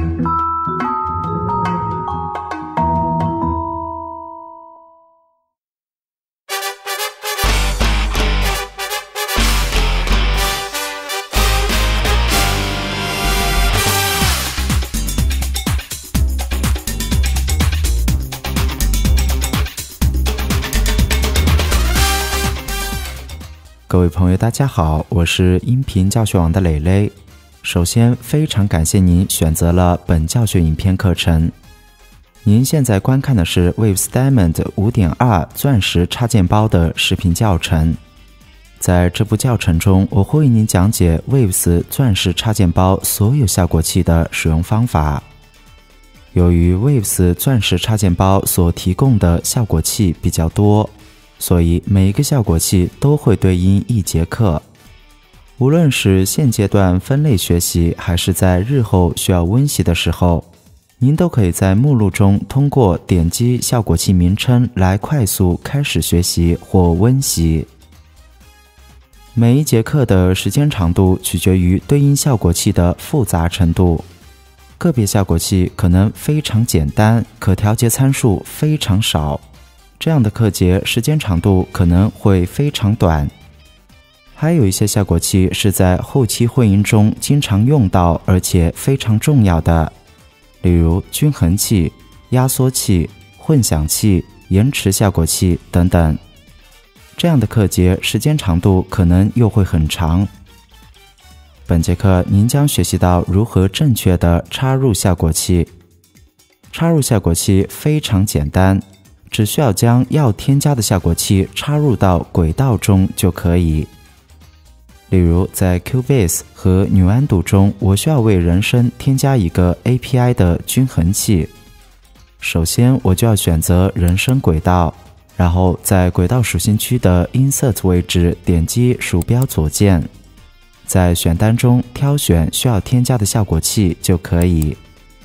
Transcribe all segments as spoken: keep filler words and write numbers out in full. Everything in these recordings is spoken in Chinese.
各位朋友大家好，我是音频教学网的蕾蕾。首先非常感谢您选择了本教学影片课程。您现在观看的是 Waves Diamond 五点二 钻石插件包的视频教程。在这部教程中，我会为您讲解 Waves 钻石插件包所有效果器的使用方法。由于 Waves 钻石插件包所提供的效果器比较多，所以每一个效果器都会对应一节课。无论是现阶段分类学习，还是在日后需要温习的时候，您都可以在目录中通过点击效果器名称来快速开始学习或温习。每一节课的时间长度取决于对应效果器的复杂程度，个别效果器可能非常简单，可调节参数非常少，这样的课节时间长度可能会非常短。还有一些效果器是在后期混音中经常用到，而且非常重要的，例如均衡器、压缩器、混响器、延迟效果器等等。这样的课节时间长度可能又会很长。本节课您将学习到如何正确地插入效果器。插入效果器非常简单，只需要将要添加的效果器插入到轨道中就可以。例如在 Cubase 和 Nuendo 中，我需要为人声添加一个 A P I 的均衡器。首先我就要选择人声轨道，然后在轨道属性区的 Insert 位置点击鼠标左键，在选单中挑选需要添加的效果器就可以。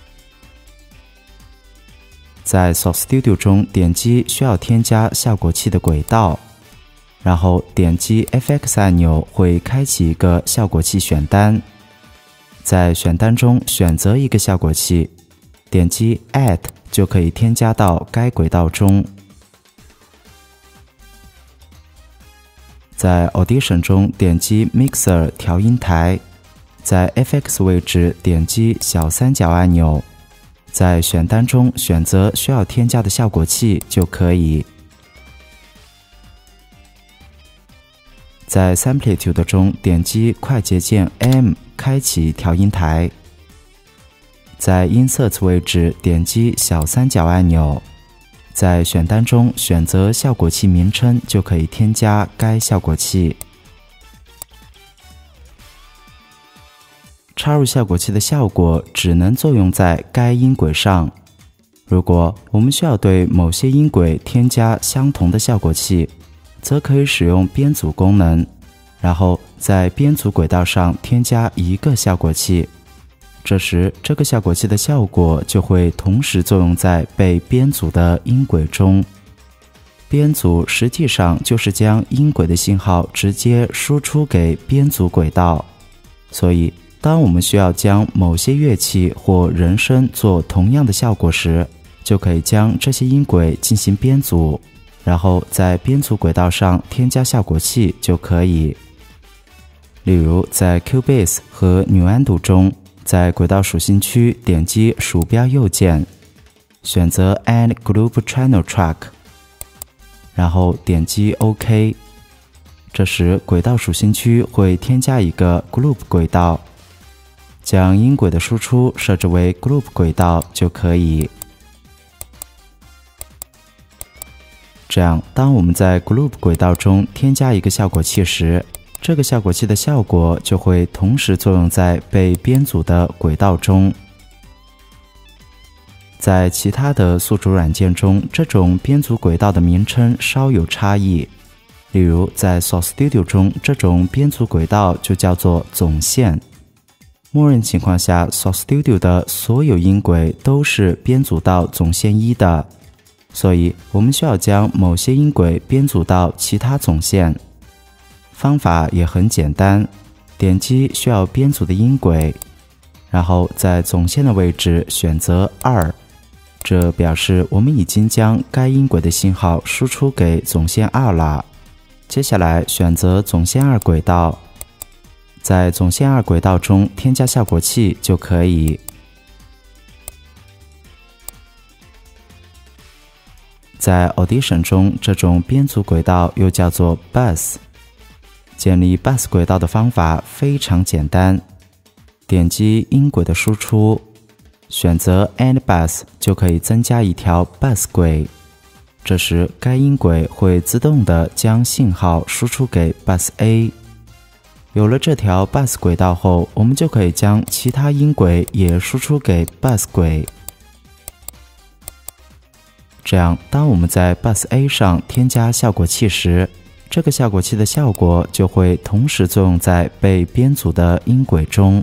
在 Source Studio 中点击需要添加效果器的轨道，然后点击 F X 按钮会开启一个效果器选单，在选单中选择一个效果器，点击 Add 就可以添加到该轨道中。在 Audition 中点击 Mixer 调音台，在 F X 位置点击小三角按钮，在选单中选择需要添加的效果器就可以。在 Samplitude 中点击快捷键 M 开启调音台，在 Insert 位置点击小三角按钮，在选单中选择效果器名称就可以添加该效果器。插入效果器的效果只能作用在该音轨上。如果我们需要对某些音轨添加相同的效果器，则可以使用编组功能，然后在编组轨道上添加一个效果器。这时这个效果器的效果就会同时作用在被编组的音轨中。编组实际上就是将音轨的信号直接输出给编组轨道，所以当我们需要将某些乐器或人声做同样的效果时，就可以将这些音轨进行编组，然后在编组轨道上添加效果器就可以。例如在 Cubase 和 Nuendo 中，在轨道属性区点击鼠标右键，选择 Add Group Channel Track， 然后点击 OK。 这时轨道属性区会添加一个 Group 轨道，将音轨的输出设置为 Group 轨道就可以。这样当我们在 Group 轨道中添加一个效果器时，这个效果器的效果就会同时作用在被编组的轨道中。在其他的宿主软件中，这种编组轨道的名称稍有差异。例如在 Source Studio 中，这种编组轨道就叫做总线。默认情况下 Source Studio 的所有音轨都是编组到总线一的，所以我们需要将某些音轨编组到其他总线。方法也很简单，点击需要编组的音轨， 然后在总线的位置选择二，这表示我们已经将该音轨的信号输出给总线二了。接下来选择总线二轨道，在总线二轨道中添加效果器就可以。在 Audition 中，这种编组轨道又叫做 bus。建立 bus 轨道的方法非常简单，点击音轨的输出，选择 End Bus 就可以增加一条 bus 轨。这时该音轨会自动的将信号输出给 bus A。有了这条 bus 轨道后，我们就可以将其他音轨也输出给 bus 轨。这样，当我们在 bus A 上添加效果器时，这个效果器的效果就会同时作用在被编组的音轨中。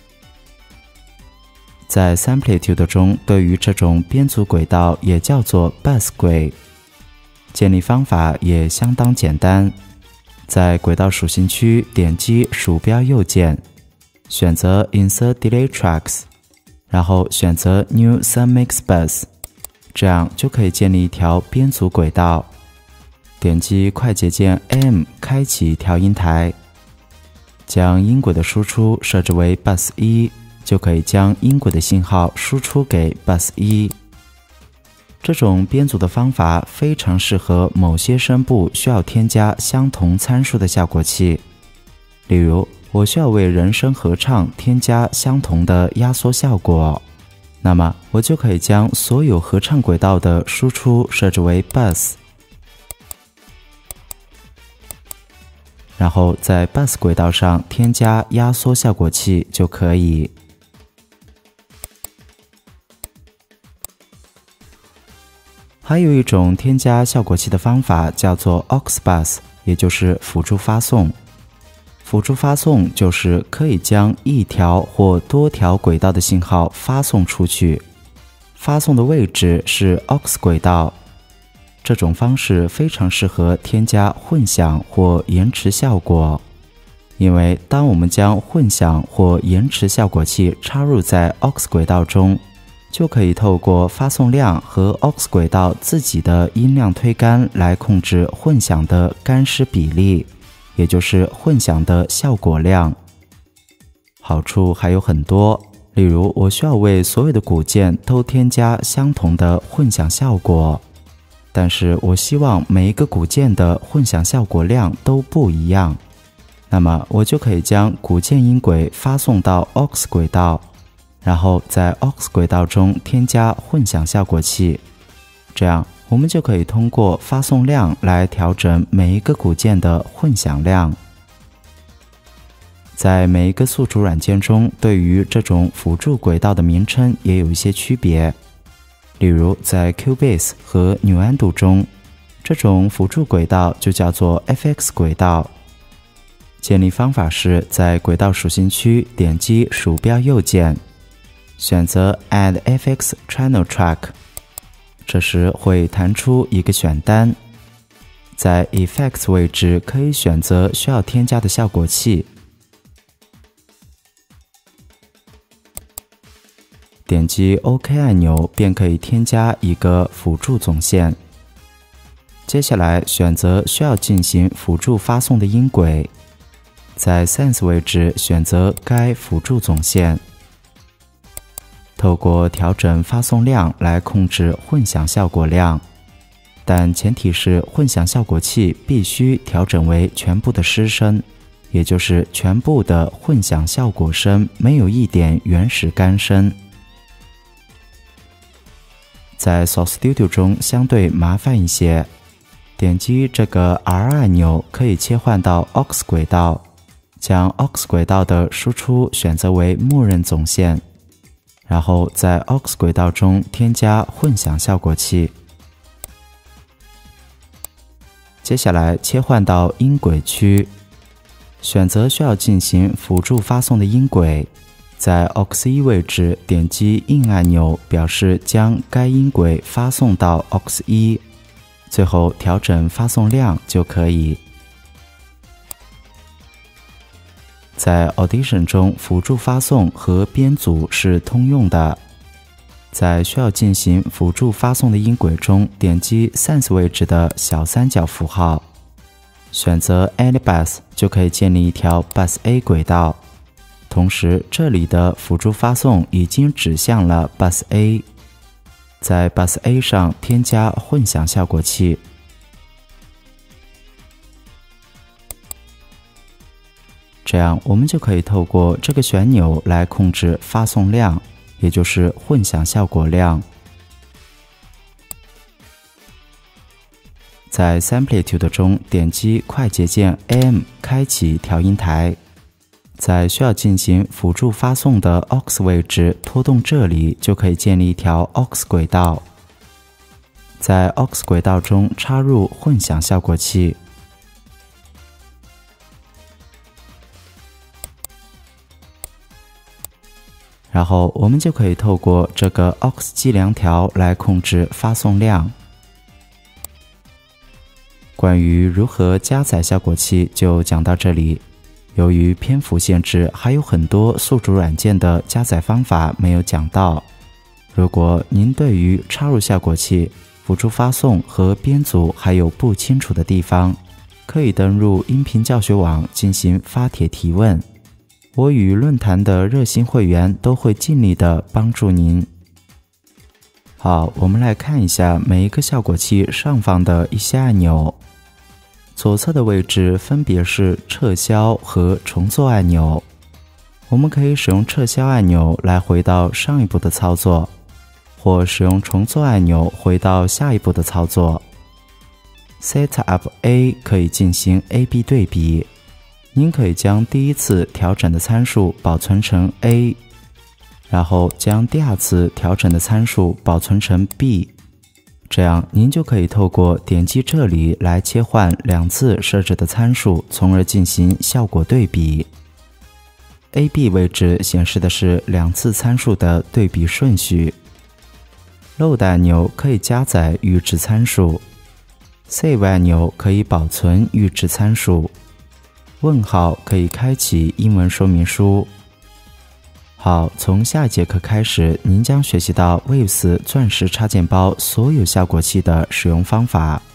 在 Samplitude 中，对于这种编组轨道也叫做 bus 轨。建立方法也相当简单，在轨道属性区点击鼠标右键，选择 Insert Delay Tracks， 然后选择 New Summix Bus， 这样就可以建立一条编组轨道。点击快捷键 M 开启调音台，将音轨的输出设置为 bus 一，就可以将音轨的信号输出给 bus 一。这种编组的方法非常适合某些声部需要添加相同参数的效果器。例如，我需要为人声合唱添加相同的压缩效果，那么我就可以将所有合唱轨道的输出设置为 bus， 然后在 bus 轨道上添加压缩效果器就可以。还有一种添加效果器的方法叫做 aux bus， 也就是辅助发送。辅助发送就是可以将一条或多条轨道的信号发送出去，发送的位置是 aux 轨道。这种方式非常适合添加混响或延迟效果，因为当我们将混响或延迟效果器插入在 aux 轨道中，就可以透过发送量和 aux 轨道自己的音量推杆来控制混响的干湿比例，也就是混响的效果量。好处还有很多，例如我需要为所有的鼓键都添加相同的混响效果，但是我希望每一个鼓键的混响效果量都不一样，那么我就可以将鼓键音轨发送到 aux 轨道，然后在 aux 轨道中添加混响效果器，这样我们就可以通过发送量来调整每一个鼓键的混响量。在每一个宿主软件中，对于这种辅助轨道的名称也有一些区别。例如在 Cubase 和 Nuendo 中，这种辅助轨道就叫做 F X 轨道。建立方法是在轨道属性区点击鼠标右键，选择 Add F X Channel Track， 这时会弹出一个选单，在 Effects 位置可以选择需要添加的效果器，点击 OK 按钮便可以添加一个辅助总线。接下来选择需要进行辅助发送的音轨，在 Sense 位置选择该辅助总线，透过调整发送量来控制混响效果量，但前提是混响效果器必须调整为全部的失声，也就是全部的混响效果声，没有一点原始干声。在 Source Studio 中相对麻烦一些，点击这个 R 按钮可以切换到 aux 轨道，将 aux 轨道的输出选择为默认总线，然后在 aux 轨道中添加混响效果器。接下来切换到音轨区，选择需要进行辅助发送的音轨，在 aux 一位置点击 In 按钮，表示将该音轨发送到 aux 一，最后调整发送量就可以。 在 Audition 中，辅助发送和编组是通用的。在需要进行辅助发送的音轨中，点击 Sense 位置的小三角符号，选择 Add Bus 就可以建立一条 Bus A 轨道。同时，这里的辅助发送已经指向了 Bus A。在 Bus A 上添加混响效果器。这样，我们就可以透过这个旋钮来控制发送量，也就是混响效果量。在 Samplitude 中点击快捷键 A M 开启调音台，在需要进行辅助发送的 A U X 位置拖动这里，就可以建立一条 A U X 轨道。在 A U X 轨道中插入混响效果器。然后我们就可以透过这个 A U X 计量条来控制发送量。关于如何加载效果器就讲到这里。由于篇幅限制，还有很多宿主软件的加载方法没有讲到。如果您对于插入效果器、辅助发送和编组还有不清楚的地方，可以登入音频教学网进行发帖提问。我与论坛的热心会员都会尽力的帮助您。好，我们来看一下每一个效果器上方的一些按钮。左侧的位置分别是撤销和重做按钮。我们可以使用撤销按钮来回到上一步的操作，或使用重做按钮回到下一步的操作。Setup A 可以进行 A B 对比。您可以将第一次调整的参数保存成 A， 然后将第二次调整的参数保存成 B， 这样您就可以透过点击这里来切换两次设置的参数，从而进行效果对比。A B 位置显示的是两次参数的对比顺序。Load 按钮可以加载预置参数。Save 按钮可以保存预置参数。问号可以开启英文说明书。好，从下一节课开始，您将学习到 Waves 钻石插件包所有效果器的使用方法。